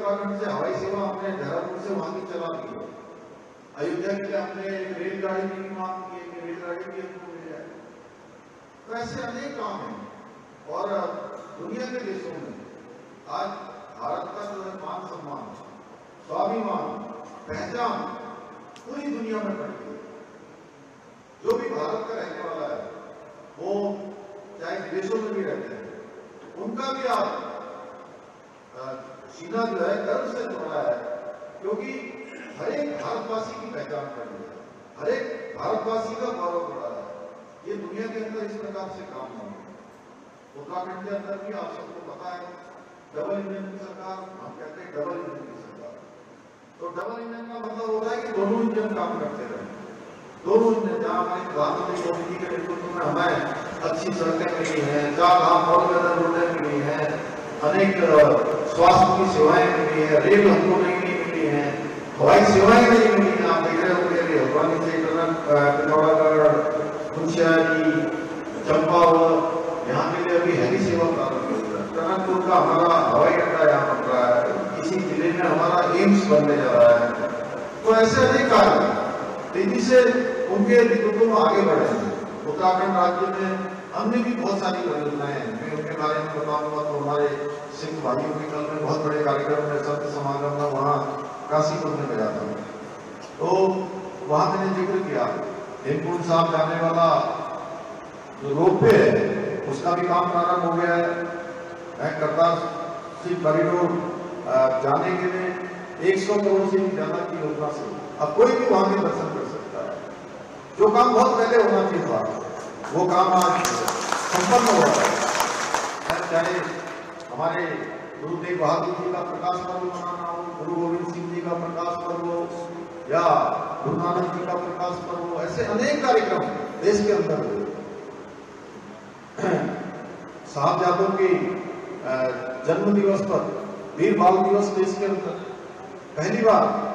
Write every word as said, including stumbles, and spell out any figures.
उत्तराखंड से हवाई सेवा हमने देहरादून से वहां की चला दी है। अयोध्या के लिए हमने रेलगाड़ी की भी मांग की है कि रेलगाड़ी भी हमको मिल जाए। तो ऐसे अनेक काम हैं और दुनिया के देशों में आज भारत का जो है मान सम्मान, स्वाभिमान, पहचान पूरी दुनिया में बढ़ी है। जो भी भारत का रहने वाला है वो चाहे विदेशों में भी रहते हैं, उनका भी आप सीना जो है गर्व से जोड़ा है, क्योंकि हर एक भारतवासी की पहचान कर रही है, हर एक भारतवासी का गौरव बढ़ा है। ये दुनिया के अंदर इस प्रकार से काम नहीं है। उत्तराखंड के अंदर भी आप सबको पता है डबल इंजन की सरकार, हम कहते हैं डबल इंजन की सरकार। तो डबल इंजन का मतलब होता है कि दोनों इंजन काम करते रहे, दोनों इंजन। जहां हमारी प्रधानमंत्री मोदी जी के नेतृत्व में हमें अच्छी सड़कें मिली हैं, चार धाम और रोडें मिली हैं, अनेक स्वास्थ्य की सेवाएं मिली है, रेल हमको नई नई मिली है, हवाई सेवाएं नहीं मिली है। आप देख रहे होंगे हल्द्वानी से पिथौरागढ़, मुंशियारी, चंपावत, यहाँ के लिए अभी हेली सेवा प्रारंभ हो रहा है। टनकपुर का हमारा हवाई अड्डा यहाँ बन रहा है, इसी जिले में हमारा एम्स बनने जा रहा है। तो ऐसे अनेक कार्य तेजी से उनके नेतृत्व में आगे बढ़े हैं। उत्तराखंड राज्य में अन्य भी बहुत सारी परियोजनाएं हैं, मैं उनके बारे में बताऊंगा। तो हमारे सिख भाइयों के कल में बहुत बड़े कार्यक्रम में संत समागम में वहाँ काशीपुर में गया था, तो वहां मैंने जिक्र किया हेमकुंड साहब जाने वाला जो रोपवे है उसका भी काम प्रारंभ हो गया है। करतार सिंह कॉरिडोर जाने के लिए एक सौ करोड़ से भी ज्यादा की योजना से अब कोई भी वहां के दर्शन कर सकता है। जो काम बहुत पहले होना चाहिए था वो काम आज संपन्न हो रहा है। चाहे हमारे गुरु तेग बहादुर जी का प्रकाश पर्व मनाना हो, गुरु गोविंद सिंह जी का प्रकाश पर्व हो, या गुरु नानक जी का प्रकाश पर्व हो, ऐसे अनेक कार्यक्रम देश के अंदर हुए। साहबजादों के जन्म दिवस पर वीर बाल दिवस देश के अंदर पहली बार